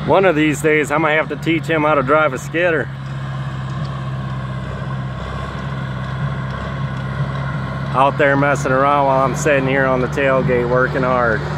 One of these days, I might have to teach him how to drive a skidder. Out there messing around while I'm sitting here on the tailgate working hard.